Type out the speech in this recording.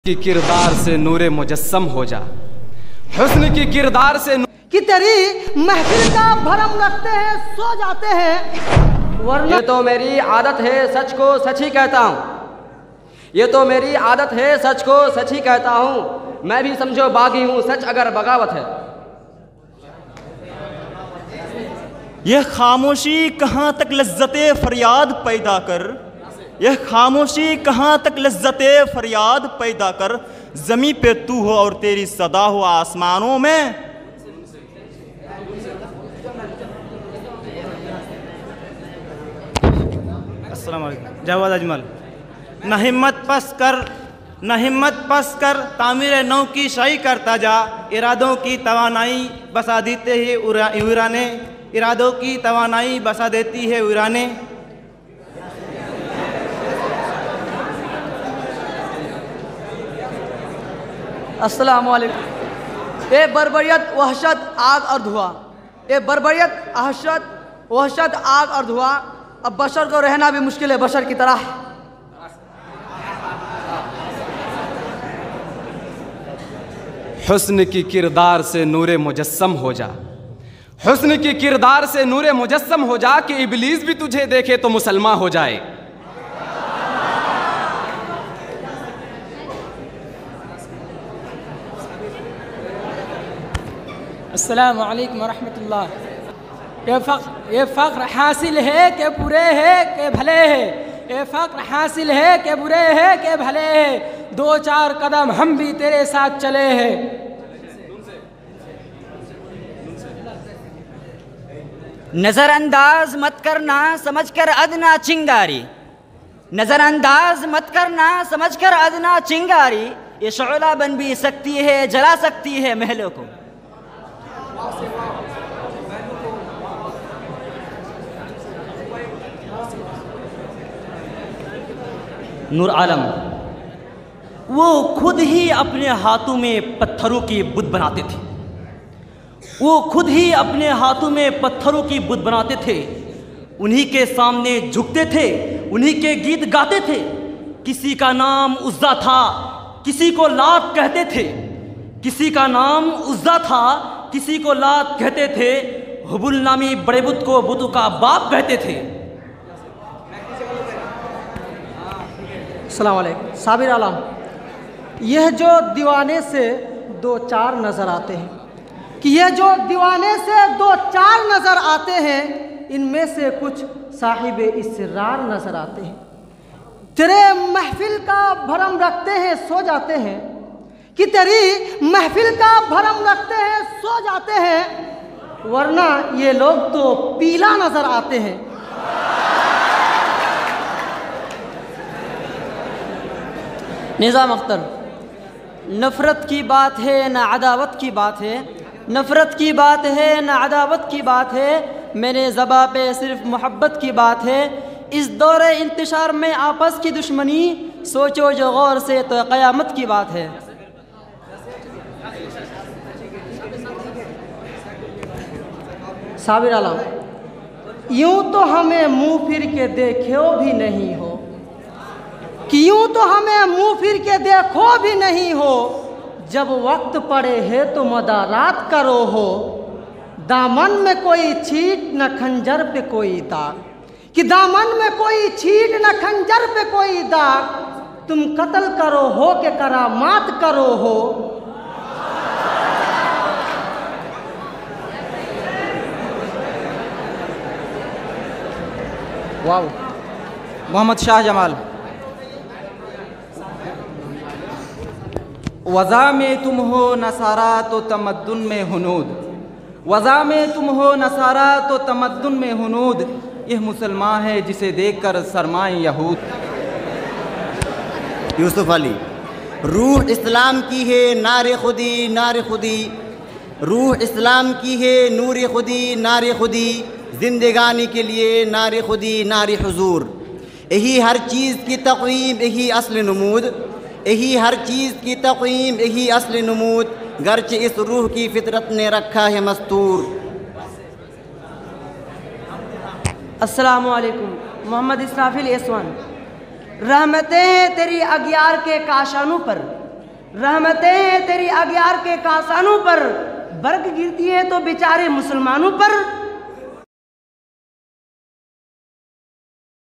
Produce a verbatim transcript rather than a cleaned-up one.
की किरदार से नूरे मुजस्सम हो जा, हुस्न की किरदार से कि तेरी महफिल का भरम रखते हैं सो जाते हैं वरना। ये तो मेरी आदत है सच को सच ही कहता हूँ, ये तो मेरी आदत है सच को सच ही कहता हूँ। मैं भी समझो बागी हूँ सच अगर बगावत है। यह खामोशी कहाँ तक लज्जते फरियाद पैदा कर, यह खामोशी कहाँ तक लज्जते फरियाद पैदा कर। ज़मीं पे तू हो और तेरी सदा हो आसमानों में। अस्सलाम वालेकुम। जवाद अजमल। न हिम्मत पस कर, न हिम्मत पस कर, तामीर नौ की शाही करता जा। इरादों की तवानाई बसा देते ही वीराने, इरादों की तवानाई बसा देती है वीराने। अस्सलाम वालेकुम। ए बर्बरियत वहशत आग और धुआं, ए बर्बरियत वहशत वहशत आग और धुआं। अब बशर को रहना भी मुश्किल है बशर की तरह। हुस्न की किरदार से नूरे मुजस्सम हो जा, हुस्न की किरदार से नूरे मुजस्सम हो जा कि इबलीस भी तुझे देखे तो मुसलमान हो जाए। अस्सलामु अलैकुम वरहमतुल्लाह। ये फ़ख्र ये फ़ख्र हासिल है कि बुरे है कि भले है, ये फ़ख्र हासिल है कि बुरे है कि भले है। दो चार कदम हम भी तेरे साथ चले हैं। नज़रअंदाज मत करना समझकर अदना चिंगारी, नज़रअंदाज मत करना समझकर अदना चिंगारी। ये शोला बन भी सकती है, जला सकती है महलों को। नूर आलम वो खुद ही अपने हाथों में पत्थरों की बुत बनाते थे, वो खुद ही अपने हाथों में पत्थरों की बुत बनाते थे। उन्हीं के सामने झुकते थे, उन्हीं के गीत गाते थे। किसी का नाम उज़्ज़ा था, किसी को लात कहते थे, किसी का नाम उज़्ज़ा था, किसी को लात कहते थे। हुबुल नामी बड़े बुत को बुतों का बाप कहते थे। अस्सलाम वालेकुम। साबिर आलम, यह जो दीवाने से दो चार नज़र आते हैं, कि यह जो दीवाने से दो चार नज़र आते हैं, इनमें से कुछ साहिबे इसरार नज़र आते हैं। तेरे महफिल का भरम रखते हैं सो जाते हैं, कि तेरी महफिल का भरम रखते हैं सो जाते हैं, वरना ये लोग तो पीला नज़र आते हैं। निज़ाम अख्तर। नफ़रत की बात है न अदावत की बात है, नफ़रत की बात है न अदावत की बात है। मेरे ज़बा पे सिर्फ मोहब्बत की बात है। इस दौरे इंतशार में आपस की दुश्मनी, सोचो जो गौर से तो क़यामत की बात है। साबिर आलम, यूं तो हमें मुंह फिर के देखो भी नहीं हो, कि यूं तो हमें मुंह फिर के देखो भी नहीं हो। जब वक्त पड़े है तो मदारात करो हो। दामन में कोई छीट न खंजर पे कोई दाग, कि दामन में कोई छीट न खंजर पे कोई दाग। तुम कत्ल करो हो के करामात करो हो। वाह। मोहम्मद शाह जमाल। वज़ा में तुम हो नसारा तो तमद्दुन में हुनूद, वज़ा में तुम हो नसारा तो तमद्दुन में हुनूद। यह मुसलमान है जिसे देखकर सरमाए यहूद। यूसुफ अली। रूह इस्लाम की है नारे खुदी नारे खुदी, रूह इस्लाम की है नूर खुदी नारे खुदी। जिंदगानी के लिए नारे खुदी नारे हुजूर। यही हर चीज़ की तक़वीम यही असल नमूद, यही हर चीज़ की तक़वीम यही असल नमूद। गर्चे इस रूह की फितरत ने रखा है मस्तूर। अस्सलामु अलैकुम। मोहम्मद इसराफिल एसवान। रहमतें हैं तेरी अगियार के काशानों पर, रहमतें तेरी अग्यार के कासानों पर, बर्क गिरती है तो बेचारे मुसलमानों पर।